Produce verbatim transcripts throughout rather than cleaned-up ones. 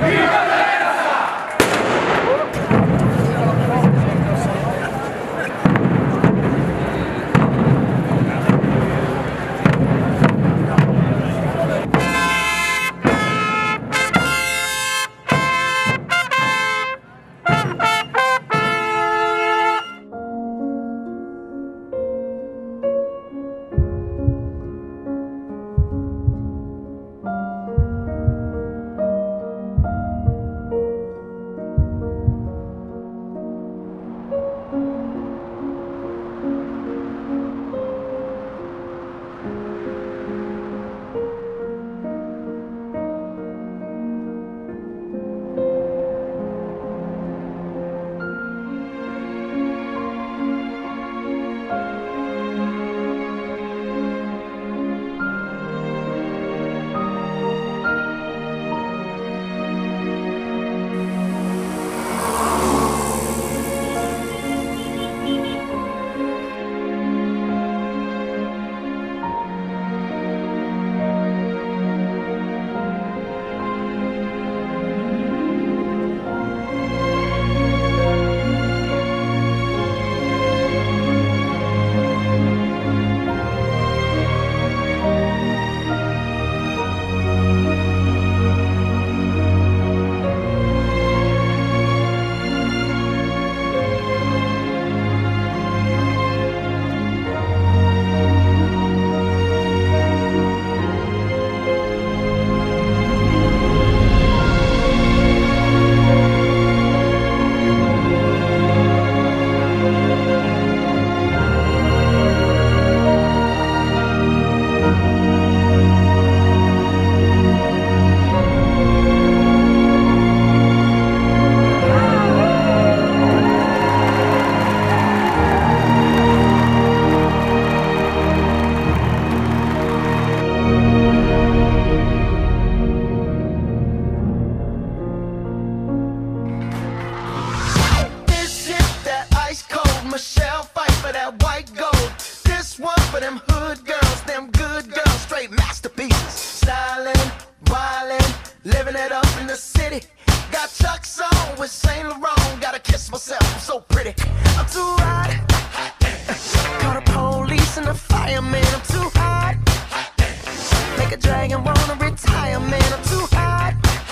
Michelle fight for that white gold. This one for them hood girls, them good girls, straight masterpieces. Stylin', wildin', living it up in the city. Got Chuck's on with Saint Laurent. Gotta kiss myself, I'm so pretty. I'm too hot. Call the police and the fireman. I'm too hot. Make a dragon wanna retire, man. I'm too hot.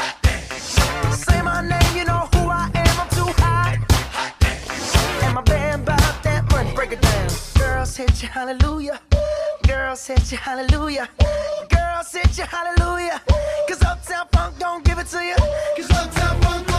Say my name, you know who I am. I'm too hot. And my band bought that money. Break it down. Girls hit you, hallelujah. Girls hit you, hallelujah. Girls hit you, hallelujah. Cause Uptown Funk don't give it to you. Cause Uptown Funk